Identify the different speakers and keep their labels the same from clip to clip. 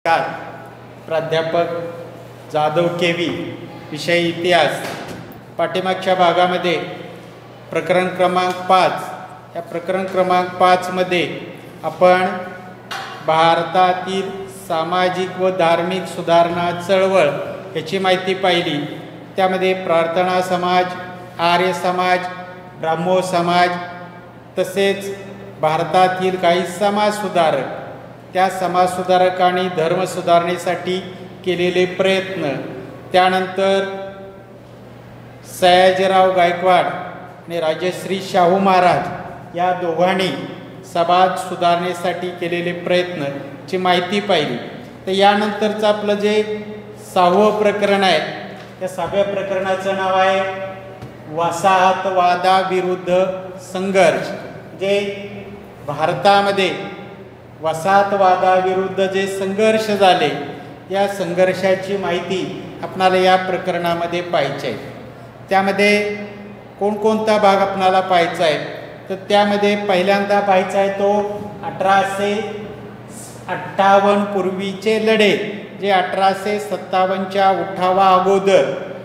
Speaker 1: प्राध्यापक जाधव केवी विषय इतिहास पाठीमागच्या भागामध्ये प्रकरण क्रमांक 5 या प्रकरण क्रमांक 5 मध्ये आपण भारतातील सामाजिक व धार्मिक सुधारणा चळवळ याची माहिती पाहिली। त्यामध्ये प्रार्थना समाज, आर्य समाज, ब्राह्मो समाज तसेच भारतातील काही समाज सुधारक, त्या समाज सुधारकांनी धर्म सुधारणेसाठी केलेले प्रयत्न, त्यानंतर सयाजीराव गायकवाड आणि राजश्री शाहू महाराज या दोघांनी समाज सुधारणेसाठी केलेले प्रयत्नची माहिती पाहिली। तर यानंतरचं आपलं जे 6वं प्रकरण आहे, त्या 6व्या प्रकरणाचं नाव आहे वसाहतवादाविरुद्ध संघर्ष। जे भारतामध्ये वसाहतवादाविरुद्ध जे संघर्ष झाले, या संघर्षाची माहिती आपणाला या प्रकरणामध्ये पाहायची आहे। त्यामध्ये कोणकोणता भाग आपणाला पाहायचा आहे, तर त्यामध्ये पहिल्यांदा पाहायचा आहे तो 1858 पूर्वीचे लढे, जे 1857च्या उठावा अगोदर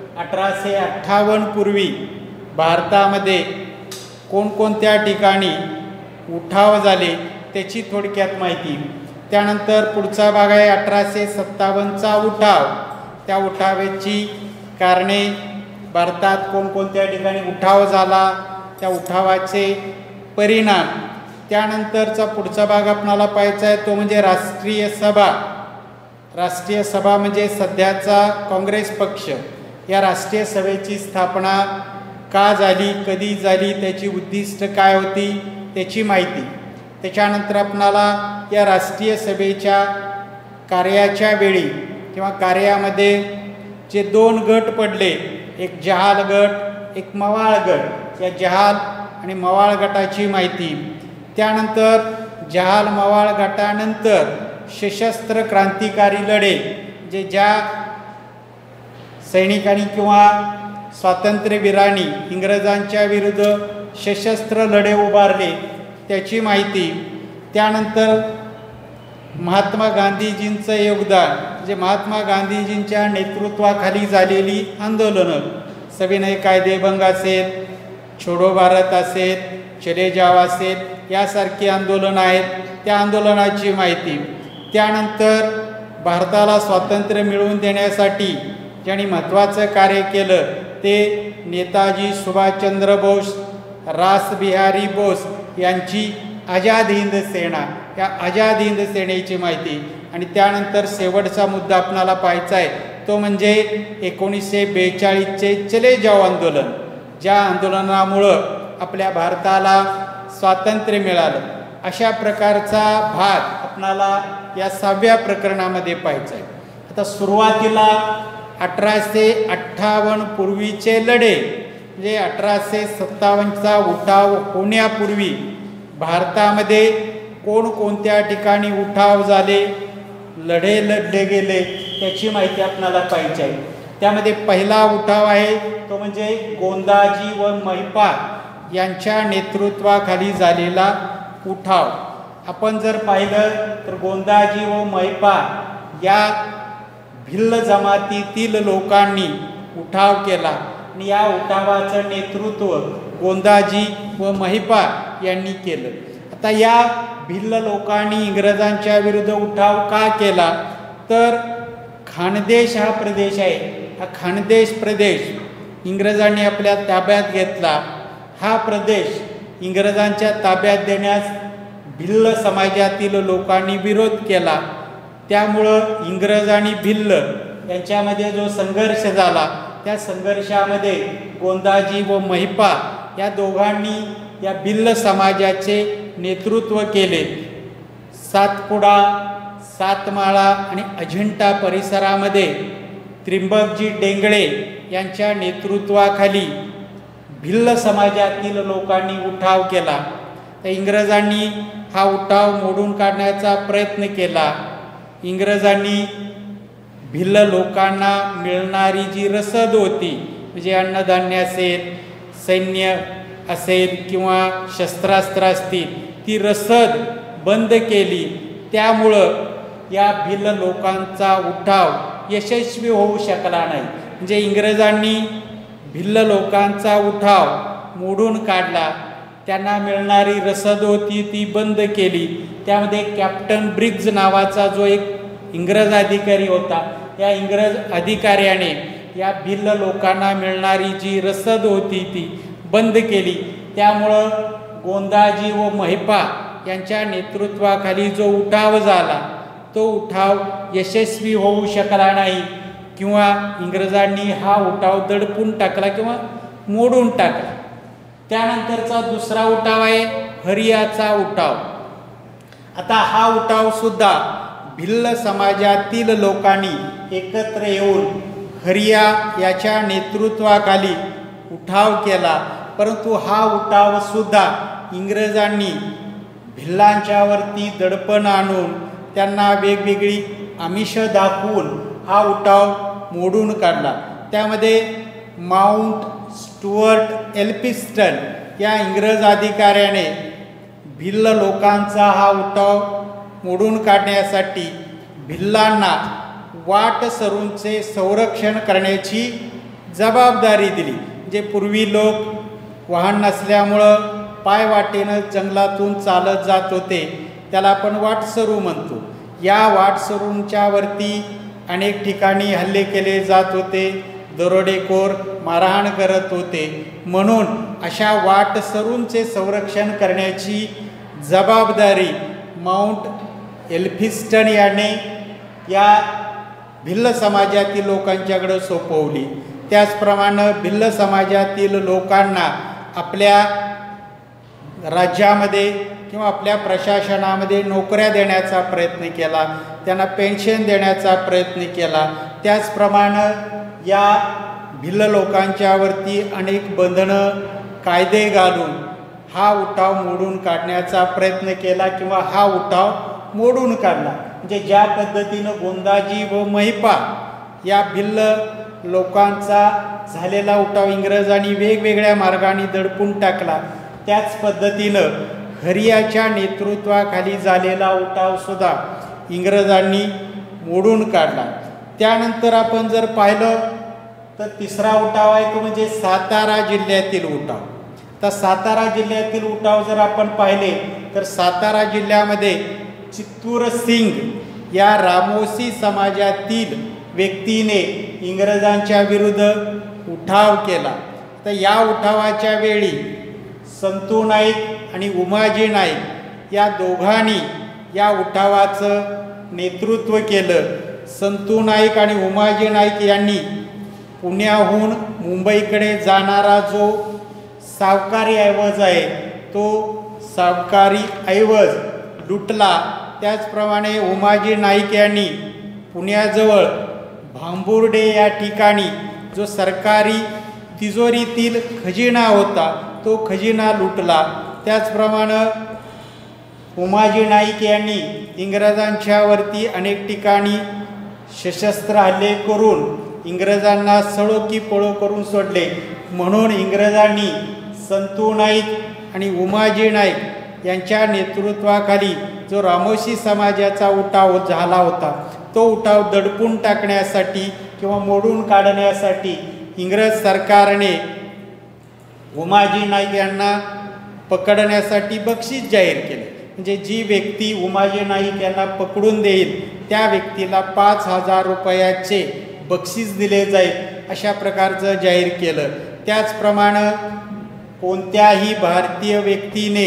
Speaker 1: 1858 पूर्वी भारतामध्ये कोणकोणत्या ठिकाणी उठाव झाले त्याची थोडक्यात माहिती। त्यानंतर पुढचा भाग आहे 1857चा उठाव, त्या उठावाची कारणे, भारतात कोणकोणत्या ठिकाणी उठाव झाला, त्या उठावाचे परिणाम। त्यानंतरचा पुढचा भाग आपणाला पाहायचा आहे तो म्हणजे राष्ट्रीय सभा। राष्ट्रीय सभा म्हणजे सध्याचा काँग्रेस पक्ष, या राष्ट्रीय सभेची स्थापना का झाली, कधी झाली, त्याची उद्दिष्ट काय होती त्याची माहिती। त्याच्यानंतर आपणाला या राष्ट्रीय सभेच्या कार्याच्या वेळी किंवा कार्यामध्ये जे 2 गट पडले, एक जहाल गट, एक मवाळ गट, या जहाल आणि मवाळ गटाची माहिती। त्यानंतर जहाल मवाळ गटानंतर सशस्त्र क्रांतिकारी लढे, जे ज्या सैनिकांनी किंवा स्वातंत्र्यवीरांनी इंग्रजांच्या विरुद्ध सशस्त्र लढे उभारले त्याची माहिती। त्यानंतर महात्मा गांधीजींचं योगदान, जे महात्मा गांधीजींच्या नेतृत्वाखाली झालेली आंदोलनं, सविनय कायदेभंग असेल, छोडो भारत असेल, चले जाव असेल, यासारखी आंदोलनं आहेत, त्या आंदोलनाची माहिती। त्यानंतर भारताला स्वातंत्र्य मिळवून देण्यासाठी ज्यांनी महत्त्वाचं कार्य केलं ते नेताजी सुभाषचंद्र बोस, रासबिहारी बोस यांची आझाद हिंद सेना, या आझाद हिंद सेनेची माहिती। आणि त्यानंतर शेवटचा मुद्दा आपणाला पाहायचा आहे तो म्हणजे 1942चे चले जाव आंदोलन, ज्या आंदोलनामुळं आपल्या भारताला स्वातंत्र्य मिळालं। अशा प्रकारचा भाग आपणाला या 6व्या प्रकरणामध्ये पाहायचा आहे। आता सुरुवातीला 1858 पूर्वीचे लढे, म्हणजे 1857चा उठाव होण्यापूर्वी भारतामध्ये कोणकोणत्या ठिकाणी उठाव झाले, लढे लढले गेले त्याची माहिती आपल्याला पाहिजे आहे। त्यामध्ये पहिला उठाव आहे तो म्हणजे गोंदाजी व महिपाल यांच्या नेतृत्वाखाली झालेला उठाव। आपण जर पाहिलं तर गोंदाजी व महिपाल या भिल्ल जमातीतील लोकांनी उठाव केला आणि या उठावाचं नेतृत्व गोंदाजी व महिपाल यांनी केलं। आता या भिल्ल लोकांनी इंग्रजांच्या विरुद्ध उठाव का केला, तर खानदेश हा प्रदेश आहे, हा खानदेश प्रदेश इंग्रजांनी आपल्या ताब्यात घेतला। हा प्रदेश इंग्रजांच्या ताब्यात देण्यास भिल्ल समाजातील लोकांनी विरोध केला। त्यामुळं इंग्रज आणि भिल्ल यांच्यामध्ये जो संघर्ष झाला, त्या संघर्षामध्ये गोंदाजी व महिपाल या दोघांनी या भिल्ल समाजाचे नेतृत्व केले। सातपुडा, सातमाळा आणि अजिंठा परिसरामध्ये त्रिंबकजी डेंगळे यांच्या नेतृत्वाखाली भिल्ल समाजातील लोकांनी उठाव केला। तर इंग्रजांनी हा उठाव मोडून काढण्याचा प्रयत्न केला। इंग्रजांनी भिल्ल लोकांना मिळणारी जी रसद होती, म्हणजे अन्नधान्य असेल, सैन्य असेल किंवा शस्त्रास्त्र असतील, ती रसद बंद केली। त्यामुळं या भिल्ल लोकांचा उठाव यशस्वी होऊ शकला नाही. म्हणजे इंग्रजांनी भिल्ल लोकांचा उठाव मोडून काढला. त्यांना मिळणारी रसद होती ती बंद केली. त्यामध्ये कॅप्टन ब्रिग्ज नावाचा जो एक इंग्रज अधिकारी होता, या इंग्रज अधिकाऱ्याने या भिल्ल लोकांना मिळणारी जी रसद होती ती बंद केली. त्यामुळं गोंदाजी व महिपा यांच्या नेतृत्वाखाली जो उठाव झाला तो उठाव यशस्वी होऊ शकला नाही किंवा इंग्रजांनी हा उठाव दडपून टाकला किंवा मोडून टाकला. त्यानंतरचा दुसरा उठाव आहे हरियाचा उठाव. आता हा उठाव सुद्धा भिल्ल समाजातील लोकांनी एकत्र येऊन हरिया याच्या नेतृत्वाखाली उठाव केला. परंतु हा उठाव सुद्धा इंग्रजांनी भिल्लांच्यावरती दडपण आणून त्यांना वेगवेगळी आमिष दाखवून हा उठाव मोडून काढला. त्यामध्ये माउंट स्टुअर्ट एल्फिन्स्टन या इंग्रज अधिकाऱ्याने भिल्ल लोकांचा हा उठाव मोडून काढण्यासाठी भिल्लांना वाटसरूंचे संरक्षण करण्याची जबाबदारी दिली. जे पूर्वी लोक वाहन नसल्यामुळं पायवाटेनं जंगलातून चालत जात होते, त्याला आपण वाटसरू म्हणतो. या वाटसरूंच्या वरती अनेक ठिकाणी हल्ले केले जात होते, दरोडेखोर मारहाण करत होते. म्हणून अशा वाटसरूंचे संरक्षण करण्याची जबाबदारी माउंट एल्फिन्स्टन याने या भिल्ल समाजातील लोकांच्याकडे सोपवली. त्याचप्रमाणे भिल्ल समाजातील लोकांना आपल्या राज्यामध्ये किंवा आपल्या प्रशासनामध्ये नोकऱ्या देण्याचा प्रयत्न केला, त्यांना पेन्शन देण्याचा प्रयत्न केला. त्याचप्रमाणे या भिल्ल लोकांच्यावरती अनेक बंधनं कायदे घालून हा उठाव मोडून काढण्याचा प्रयत्न केला किंवा हा उठाव मोडून काढला. म्हणजे ज्या पद्धतीनं गोंदाजी व महिपा या भिल्ल लोकांचा झालेला उठाव इंग्रजांनी वेगवेगळ्या मार्गाने दडपून टाकला, त्याच पद्धतीनं हरियाच्या नेतृत्वाखाली झालेला उठाव सुद्धा इंग्रजांनी मोडून काढला. त्यानंतर आपण जर पाहिलं तर तिसरा उठाव आहे तो म्हणजे सातारा जिल्ह्यातील उठाव. तर सातारा जिल्ह्यातील उठाव जर आपण पाहिले तर सातारा जिल्ह्यामध्ये चित्तूर सिंग या रामोसी समाजातील व्यक्तीने इंग्रजांच्या विरुद्ध उठाव केला. तर या उठावाच्या वेळी संतू नाईक आणि उमाजी नाईक या दोघांनी या उठावाचं नेतृत्व केलं. संतू नाईक आणि उमाजी नाईक यांनी पुण्याहून मुंबईकडे जाणारा जो सावकारी ऐवज आहे तो सावकारी ऐवज लुटला. त्याचप्रमाणे उमाजी नाईक यांनी पुण्याजवळ भांबुर्डे या ठिकाणी जो सरकारी तिजोरीतील खजिना होता तो खजिना लुटला. त्याचप्रमाणे उमाजी नाईक यांनी इंग्रजांच्यावरती अनेक ठिकाणी सशस्त्र हल्ले करून इंग्रजांना सळो की पळो करून सोडले. म्हणून इंग्रजांनी संतू नाईक आणि उमाजी नाईक यांच्या नेतृत्वाखाली जो रामोशी समाजाचा उठाव झाला होता तो उठाव दडपून टाकण्यासाठी किंवा मोडून काढण्यासाठी इंग्रज सरकारने उमाजी नाईक यांना पकडण्यासाठी बक्षीस जाहीर केले. म्हणजे जी व्यक्ती उमाजी नाईक यांना पकडून देईल त्या व्यक्तीला 5,000 रुपयाचे बक्षीस दिले जाईल अशा प्रकारचं जाहीर केलं. त्याचप्रमाणे कोणत्याही भारतीय व्यक्तीने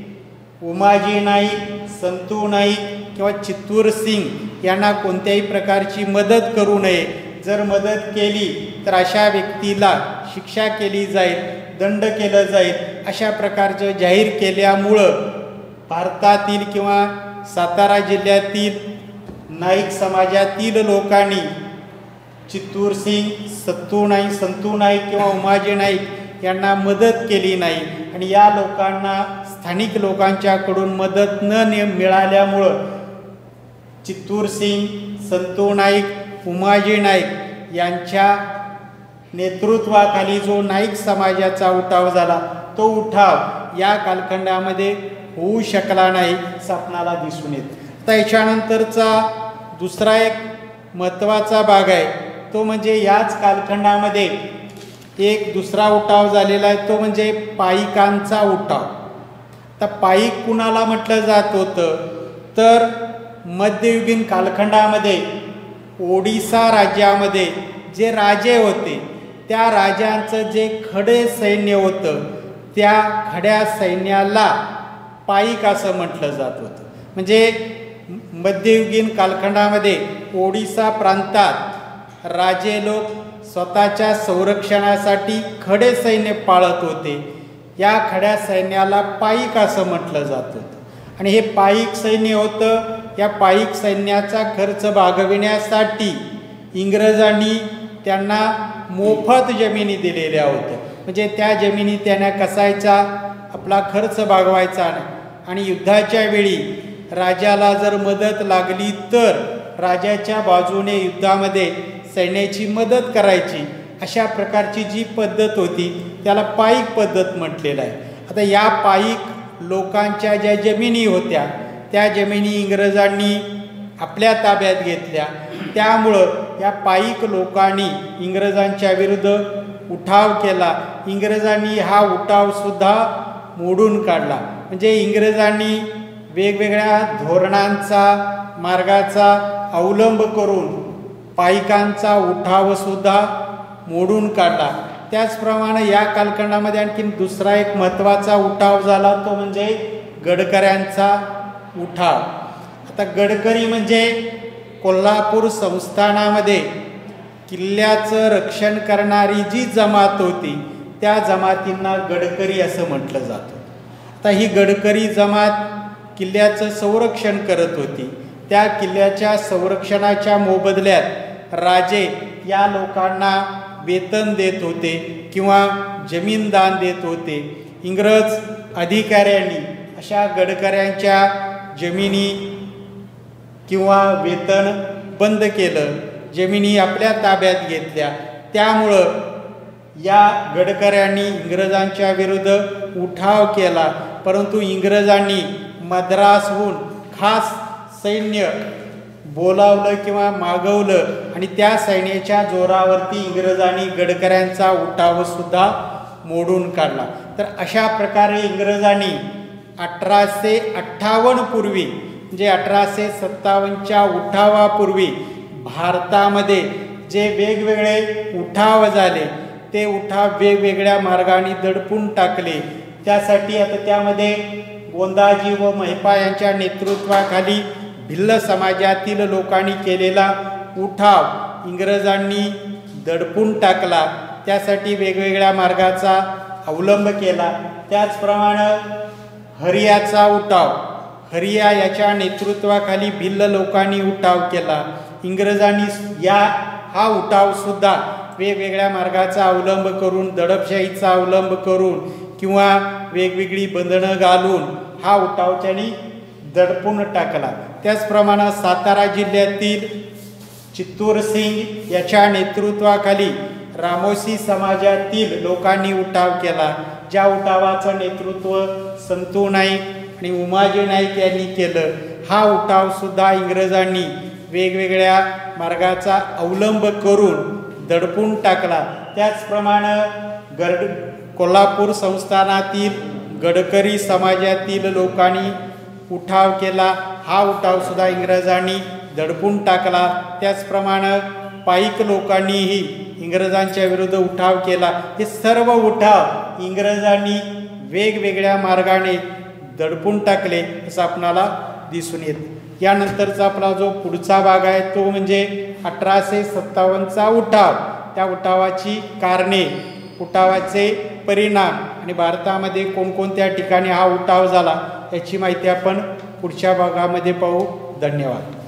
Speaker 1: उमाजी नाईक, संतू नाईक किंवा चित्तूर सिंग यांना कोणत्याही प्रकारची मदत करू नये. जर मदत केली तर अशा व्यक्तीला शिक्षा केली जाईल, दंड केलं जाईल अशा प्रकारचं जाहीर केल्यामुळं भारतातील किंवा सातारा जिल्ह्यातील नाईक समाजातील लोकांनी चित्तूर सिंग, संतू नाईक किंवा उमाजी नाईक यांना मदत केली नाही. आणि या लोकांना स्थानिक लोकांच्याकडून मदत न मिळाल्यामुळं चित्तूर सिंग, संतू नाईक, उमाजी नाईक यांच्या नेतृत्वाखाली जो नाईक समाजाचा उठाव झाला तो उठाव या कालखंडामध्ये होऊ शकला नाही असं आपणाला दिसून येतं. तर याच्यानंतरचा दुसरा एक महत्त्वाचा भाग आहे तो म्हणजे याच कालखंडामध्ये एक दुसरा उठाव झालेला आहे, तो म्हणजे पाईकांचा उठाव. आता पाईक कुणाला म्हटलं जात होतं तर मध्ययुगीन कालखंडामध्ये ओडिसा राज्यामध्ये जे राजे होते त्या राजांचं जे खडे सैन्य होतं त्या खड्या सैन्याला पाईक असं म्हटलं जात होतं. म्हणजे मध्ययुगीन कालखंडामध्ये ओडिसा प्रांतात राजे लोक स्वतःच्या संरक्षणासाठी खडे सैन्य पाळत होते. या खड्या सैन्याला पाईक असं म्हटलं जात होतं. आणि हे पाईक सैन्य होतं. या पाईक सैन्याचा खर्च भागविण्यासाठी इंग्रजांनी त्यांना मोफत जमिनी दिलेल्या होत्या. म्हणजे त्या जमिनी त्यांना कसायचा आपला खर्च भागवायचा आणि युद्धाच्या वेळी राजाला जर मदत लागली तर राजाच्या बाजूने युद्धामध्ये सैन्याची मदत करायची. अशा प्रकारची जी पद्धत होती त्याला पाईक पद्धत म्हटलेलं आहे. आता या पाईक लोकांच्या ज्या जमिनी होत्या त्या जमिनी इंग्रजांनी आपल्या ताब्यात घेतल्या. त्यामुळं या पाईक लोकांनी इंग्रजांच्या विरुद्ध उठाव केला. इंग्रजांनी हा उठावसुद्धा मोडून काढला. म्हणजे इंग्रजांनी वेगवेगळ्या धोरणांचा मार्गाचा अवलंब करून पाईकांचा उठावसुद्धा मोडून काढला. त्याचप्रमाणे या कालखंडामध्ये आणखीन दुसरा एक महत्त्वाचा उठाव झाला तो म्हणजे गडकऱ्यांचा उठाव. आता गडकरी म्हणजे कोल्हापूर संस्थानामध्ये किल्ल्याचं रक्षण करणारी जी जमात होती त्या जमातींना गडकरी असं म्हटलं जातं. आता ही गडकरी जमात किल्ल्याचं संरक्षण करत होती. त्या किल्ल्याच्या संरक्षणाच्या मोबदल्यात राजे या लोकांना वेतन देत होते किंवा जमीन दान देत होते. इंग्रज अधिकाऱ्यांनी अशा गडकऱ्यांच्या जमिनी किंवा वेतन बंद केलं, जमिनी आपल्या ताब्यात घेतल्या. त्यामुळं या गडकऱ्यांनी इंग्रजांच्या विरुद्ध उठाव केला. परंतु इंग्रजांनी मद्रासहून खास सैन्य बोलावलं किंवा मागवलं आणि त्या सैन्याच्या जोरावरती इंग्रजांनी गडकऱ्यांचा उठावसुद्धा मोडून काढला. तर अशा प्रकारे इंग्रजांनी 1858 पूर्वी म्हणजे 1857च्या उठावापूर्वी भारतामध्ये जे वेगवेगळे उठाव झाले ते उठाव वेगवेगळ्या मार्गाने दडपून टाकले. त्यासाठी आता त्यामध्ये गोंदाजी व महिपा यांच्या नेतृत्वाखाली भिल्ल समाजातील लोकांनी केलेला उठाव इंग्रजांनी दडपून टाकला. त्यासाठी वेगवेगळ्या मार्गाचा अवलंब केला. त्याचप्रमाणे हरियाचा उठाव, हरिया याच्या नेतृत्वाखाली भिल्ल लोकांनी उठाव केला. इंग्रजांनी हा उठावसुद्धा वेगवेगळ्या मार्गाचा अवलंब करून, दडपशाहीचा अवलंब करून किंवा वेगवेगळी बंधनं घालून हा उठाव त्यांनी दडपून टाकला. त्याचप्रमाणे सातारा जिल्ह्यातील चित्तूर सिंग याच्या नेतृत्वाखाली रामोसी समाजातील लोकांनी उठाव केला. ज्या उठावाचं नेतृत्व संतू नाईक आणि उमाजी नाईक यांनी केलं. हा उठावसुद्धा इंग्रजांनी वेगवेगळ्या मार्गाचा अवलंब करून दडपून टाकला. त्याचप्रमाणे कोल्हापूर संस्थानातील गडकरी समाजातील लोकांनी उठाव केला. हा उठावसुद्धा इंग्रजांनी दडपून टाकला. त्याचप्रमाणे पाईक लोकांनीही इंग्रजांच्या विरुद्ध उठाव केला. हे सर्व उठाव इंग्रजांनी वेगवेगळ्या मार्गाने दडपून टाकले असं आपणाला दिसून येतं. यानंतरचा आपला जो पुढचा भाग आहे तो म्हणजे 1857चा उठाव. त्या उठावाची कारणे, उठावाचे परिणाम आणि भारतामध्ये कोणकोणत्या ठिकाणी हा उठाव झाला याची माहिती आपण पुढच्या भागामध्ये पाहू. धन्यवाद.